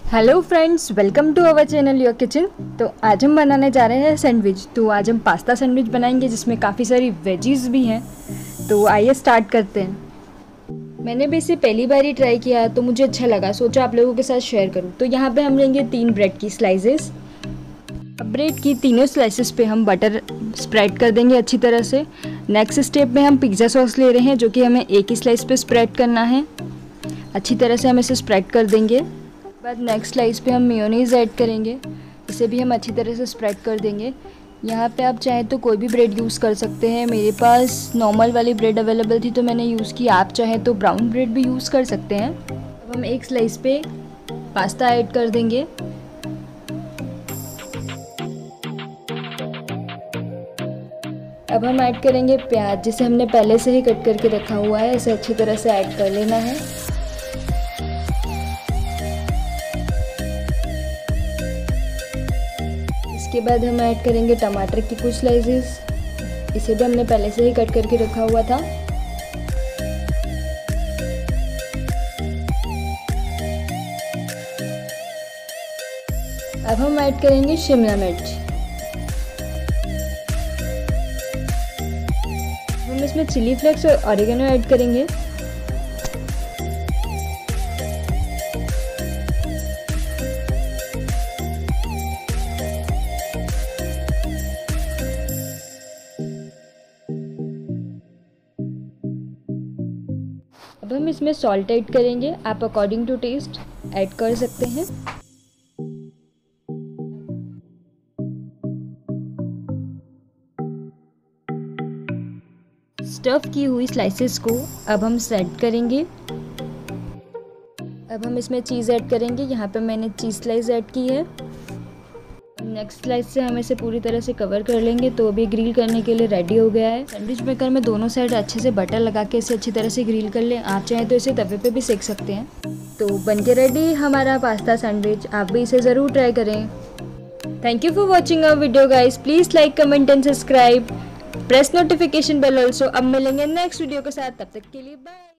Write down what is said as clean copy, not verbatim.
Hello friends, welcome to our channel your kitchen. तो आज हम बनाने जा रहे हैं सैंडविच। तो आज हम पास्ता सैंडविच बनाएंगे जिसमें काफ़ी सारी वेजीज भी हैं। तो आइए स्टार्ट करते हैं। मैंने भी इसे पहली बार ही ट्राई किया तो मुझे अच्छा लगा, सोचा आप लोगों के साथ शेयर करूं। तो यहाँ पे हम लेंगे 3 ब्रेड की स्लाइसेस। अब ब्रेड की तीनों स्लाइसेस पे हम बटर स्प्रेड कर देंगे अच्छी तरह से। नेक्स्ट स्टेप में हम पिज़्ज़ा सॉस ले रहे हैं जो कि हमें एक ही स्लाइस पे स्प्रेड करना है। अच्छी तरह से हम इसे स्प्रेड कर देंगे। बाद नेक्स्ट स्लाइस पे हम मेयोनीज़ ऐड करेंगे, इसे भी हम अच्छी तरह से स्प्रेड कर देंगे। यहाँ पे आप चाहें तो कोई भी ब्रेड यूज़ कर सकते हैं। मेरे पास नॉर्मल वाली ब्रेड अवेलेबल थी तो मैंने यूज़ की। आप चाहें तो ब्राउन ब्रेड भी यूज़ कर सकते हैं। अब हम एक स्लाइस पे पास्ता ऐड कर देंगे। अब हम ऐड करेंगे प्याज, जिसे हमने पहले से ही कट करके रखा हुआ है। इसे अच्छी तरह से ऐड कर लेना है। इसके बाद हम ऐड करेंगे टमाटर की कुछ स्लाइसेस, इसे भी हमने पहले से ही कट करके रखा हुआ था। अब हम ऐड करेंगे शिमला मिर्च। हम इसमें चिली फ्लेक्स और ऑरिगेनो ऐड करेंगे। अब हम इसमें सॉल्ट ऐड करेंगे, आप अकॉर्डिंग टू टेस्ट ऐड कर सकते हैं। स्टफ़ की हुई स्लाइसेस को अब हम सेट करेंगे। अब हम इसमें चीज़ ऐड करेंगे। यहाँ पे मैंने चीज़ स्लाइस ऐड की है। नेक्स्ट स्लाइस से हम इसे पूरी तरह से कवर कर लेंगे। तो अभी ग्रिल करने के लिए रेडी हो गया है। सैंडविच मेकर में दोनों साइड अच्छे से बटर लगा के इसे अच्छी तरह से ग्रिल कर लें। आप चाहें तो इसे तवे पे भी सेक सकते हैं। तो बनके रेडी हमारा पास्ता सैंडविच। आप भी इसे ज़रूर ट्राई करें। Thank you for watching our video guys. Please like, comment and subscribe. Press notification bell also. अब मिलेंगे नेक्स्ट वीडियो के साथ, तब तक के लिए बाय।